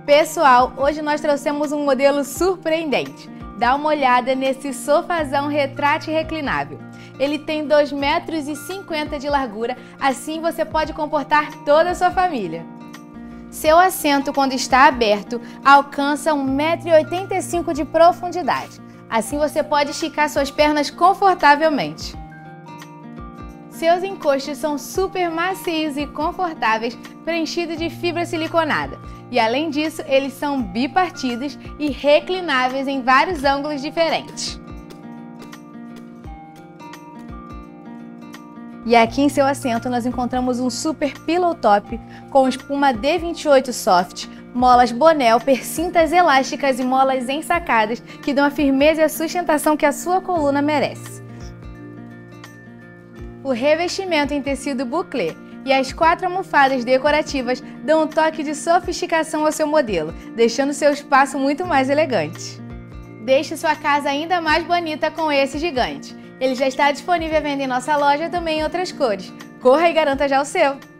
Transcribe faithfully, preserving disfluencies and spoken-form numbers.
Pessoal, hoje nós trouxemos um modelo surpreendente. Dá uma olhada nesse sofazão retrátil reclinável. Ele tem dois metros e cinquenta de largura, assim você pode comportar toda a sua família. Seu assento, quando está aberto, alcança um metro e oitenta e cinco de profundidade. Assim você pode esticar suas pernas confortavelmente. Seus encostos são super macios e confortáveis, preenchidos de fibra siliconada. E além disso, eles são bipartidos e reclináveis em vários ângulos diferentes. E aqui em seu assento nós encontramos um super pillow top com espuma D vinte e oito Soft, molas Bonelper, cintas elásticas e molas ensacadas que dão a firmeza e a sustentação que a sua coluna merece. O revestimento em tecido bouclé e as quatro almofadas decorativas dão um toque de sofisticação ao seu modelo, deixando seu espaço muito mais elegante. Deixe sua casa ainda mais bonita com esse gigante. Ele já está disponível à venda em nossa loja também em outras cores. Corra e garanta já o seu!